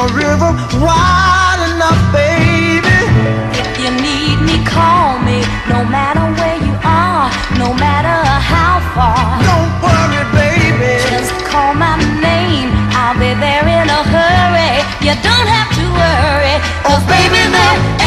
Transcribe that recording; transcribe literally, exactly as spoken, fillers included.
a river wide enough, baby. If you need me, call me. No matter where you are, no matter how far. Don't worry, baby. Just call my name, I'll be there in a hurry. You don't have to worry, 'cause baby, there